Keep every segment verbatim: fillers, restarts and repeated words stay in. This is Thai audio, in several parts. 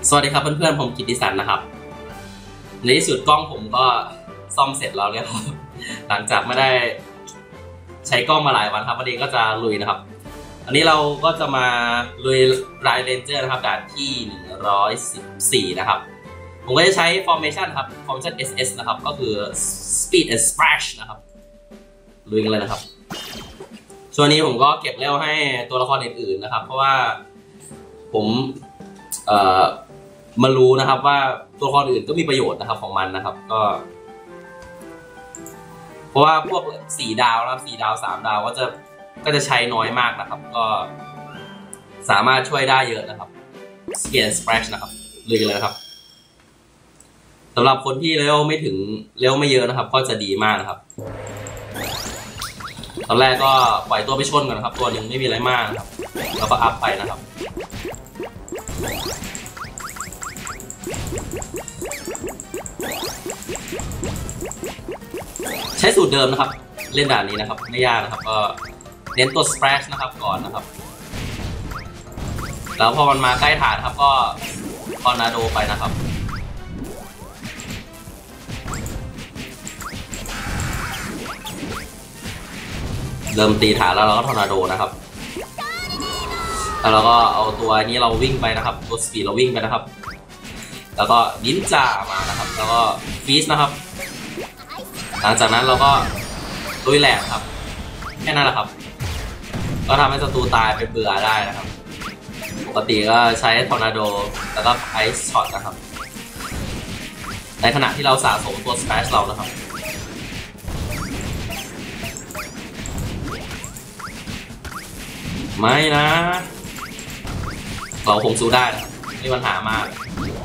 สวัสดีครับเพื่อนๆผมกิตติสันนะครับในที่สุดกล้องผมก็ซ่อมเสร็จแล้วเนี่ยครับหลังจากไม่ได้ใช้กล้องมาหลายวันครับวันนี้ก็จะลุยนะครับอันนี้เราก็จะมาลุยไรเรนเจอร์นะครับด่านที่หนึ่งร้อยสิบสี่นะครับผมก็จะใช้ formation ครับ formation เอส เอส นะครับก็คือ speed and splash นะครับลุยกันเลยนะครับช่วงนี้ผมก็เก็บเลเวลให้ตัวละครอื่นๆนะครับเพราะว่าผมเอ่อมารู้นะครับว่าตัวละครอื่นก็มีประโยชน์นะครับของมันนะครับก็เพราะว่าพวกสี่ดาวนะครับสี่ดาวสามดาวก็จะก็จะใช้น้อยมากนะครับก็สามารถช่วยได้เยอะนะครับ Speed and Splash นะครับลุยกันเลยนะครับสำหรับคนที่เลเวลไม่ถึงเลเวลไม่เยอะนะครับก็จะดีมากนะครับตอนแรกก็ปล่อยตัวไปชนก่อนนะครับตัวหนึ่งไม่มีอะไรมากนะครับแล้วก็อัพไปนะครับใช้สูตรเดิมนะครับเล่นด่านนี้นะครับไม่ยากนะครับก็เน้นตัว splash นะครับก่อนนะครับแล้วพอมันมาใกล้ฐานครับก็ทอร์นาโดไปนะครับเริ่มตีฐานแล้วเราก็ทอร์นาโดนะครับแล้วเราก็เอาตัวนี้เราวิ่งไปนะครับตัวสปีดเราวิ่งไปนะครับแล้วก็นินจามานะครับแล้วก็ฟีสนะครับหลังจากนั้นเราก็ลุยแหลกครับแค่นั้นแหละครับก็ทำให้ศัตรูตายเป็นเบื่อได้นะครับปกติก็ใช้ทอร์นาโดแล้วก็ไอซ์ช็อตนะครับในขณะที่เราสะสมตัวสเปชเรานะครับไม่นะเราคงสู้ได้นะครับไม่มีปัญหามาก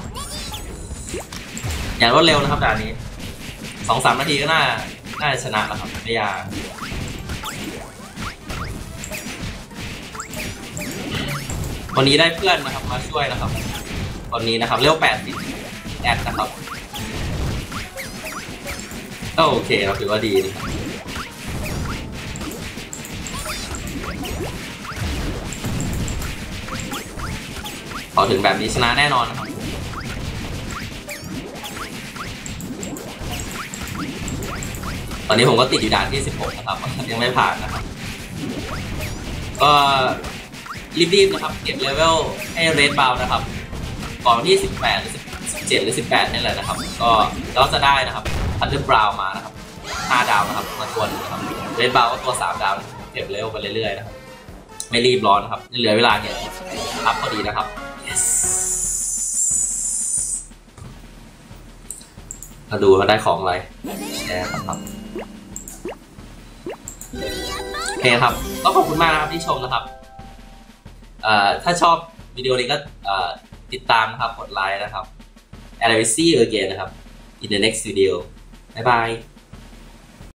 อย่างรวดเร็วนะครับด่านนี้สองสามนาทีก็น่าน่าจะชนะแล้วครับไม่ยากวันนี้ได้เพื่อนนะครับมาช่วยนะครับวันนี้นะครับเร็วแปดสิบแอดนะครับก็โอเคเราถือว่าดีนะครับพอถึงแบบนี้ชนะแน่นอนนะครับตอนนี้ผมก็ติดอยู่ด่านที่สิบหกนะครับยังไม่ผ่านนะครับก็รีบๆนะครับเก็บเลเวลให้เรดบาวนะครับก่อนที่สิบแปดหรือสิบเจ็ดหรือสิบแปดนี่แหละนะครับก็เราจะได้นะครับพันเดอร์บราวน์มานะครับห้าดาวนะครับมาตัวนึงนะครับเรดบาวน์ก็ตัวสามดาวเก็บเลเวลไปเรื่อยๆนะครับไม่รีบร้อนนะครับเหลือเวลาเนี่ยครับพอดีนะครับ yes มาดูว่าได้ของอะไรแชร์ครับโอเคครับก็ขอบคุณมากนะครับที่ชมนะครับถ้าชอบวิดีโอนี้ก็ติดตามนะครับกดไลค์นะครับ and I will see you again นะครับ in the next video บ๊ายบาย